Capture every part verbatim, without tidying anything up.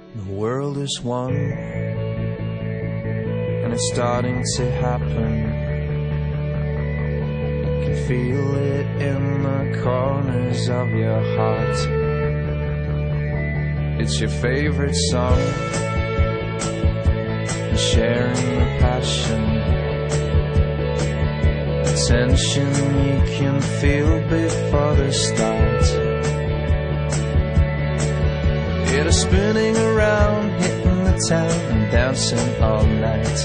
The world is one, and it's starting to happen. You can feel it in the corners of your heart. It's your favorite song, and sharing the passion, the tension you can feel before the start. It is spinning around, hitting the town and dancing all night.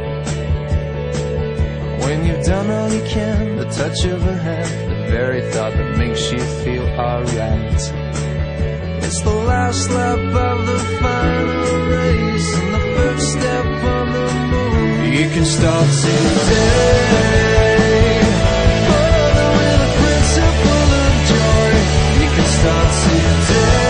When you've done all you can, the touch of a hand, the very thought that makes you feel alright. It's the last lap of the final race and the first step on the moon. You can start today, follow with a principle of joy. You can start today.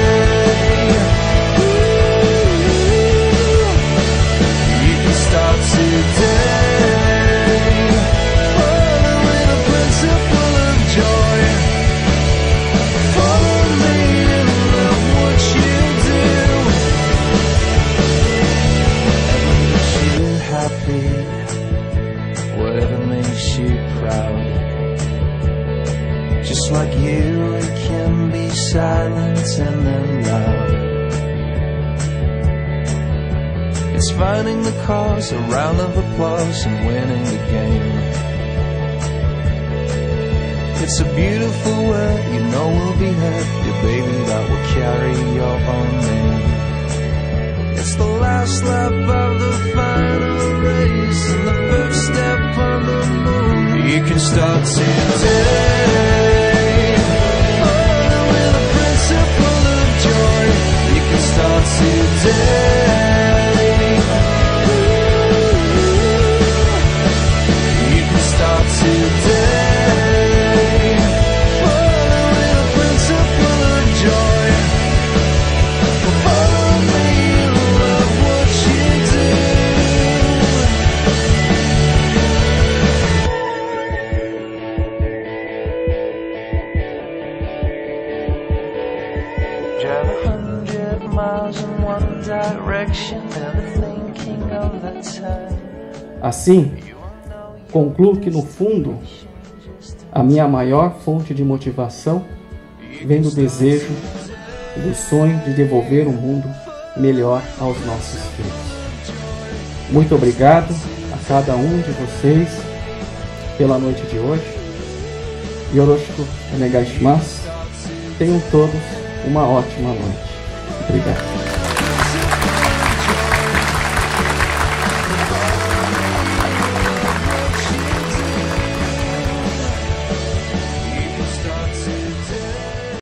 Start today, follow with a principle of joy. Follow me and love what you do. Whatever makes you happy, whatever makes you proud. Just like you, it can be silent and then loud. It's finding the cause, a round of applause, and winning the game. It's a beautiful word, you know will be heard, your baby that will carry your own name. It's the last lap of the final race and the first step on the moon. You can start today, follow with a principle of joy. You can start today. Start today, follow with a principle of joy. Follow me and love what you do. Drive a hundred miles in one direction, never thinking of the time. Assim, concluo que, no fundo, a minha maior fonte de motivação vem do desejo e do sonho de devolver um mundo melhor aos nossos filhos. Muito obrigado a cada um de vocês pela noite de hoje. Yoroshiku onegai shimasu. Tenham todos uma ótima noite. Obrigado.